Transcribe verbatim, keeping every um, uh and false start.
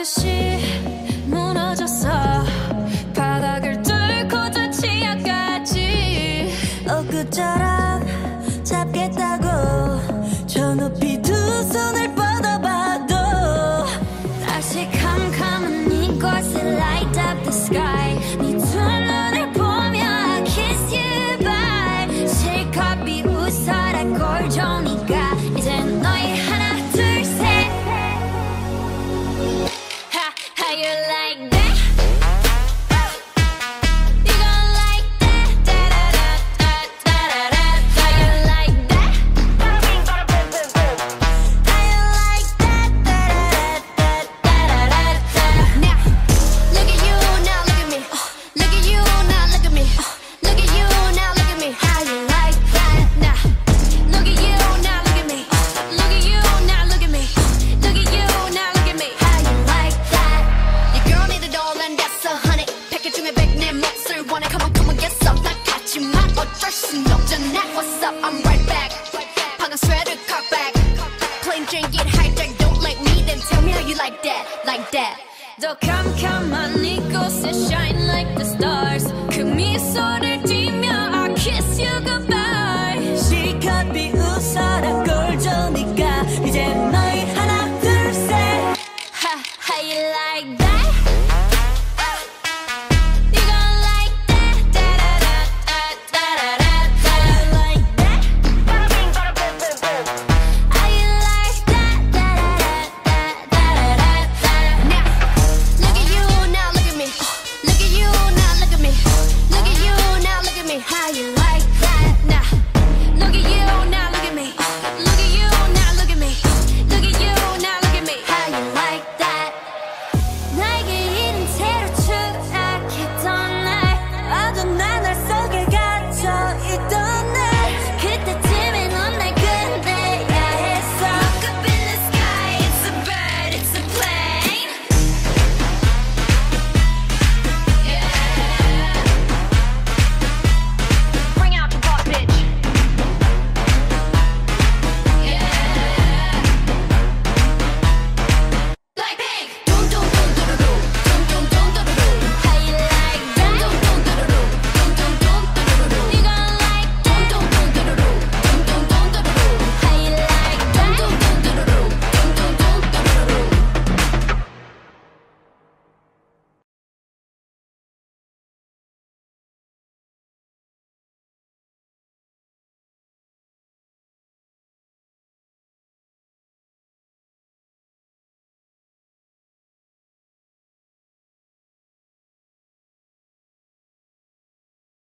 듯이 무너졌어 바닥을 뚫고 저 치아까지 엊그처럼 잡겠다고 저 높이 두 손을 뻗어봐도 다시 캄캄한 이곳에 light up the sky 네 두 눈을 보며 I kiss you bye 실컷 비웃어라 꼴좋으니까 이젠 너희 하나 둘 셋 How you like that? You gon' like that? Da da da da da da da. How you like that? How you like that? Da da da da da da. Now, look at you, now look at me. Look at you, now look at me. Look at you, now look at me. How you like that? Now, look at you, now look at me. Look at you, now look at me. Look at you, now look at me. How you like that? Your girl need it all and that's a honey. 패키지 중에 백 내 몫을 원해. Come on, come on, get some. 난 같지만 어쩔 순 없잖아. What's up? I'm right back. 방금 sweater cut back. Plain Jane get hijacked. Don't like me, then tell me how you like that, like that. 더 캄캄한 이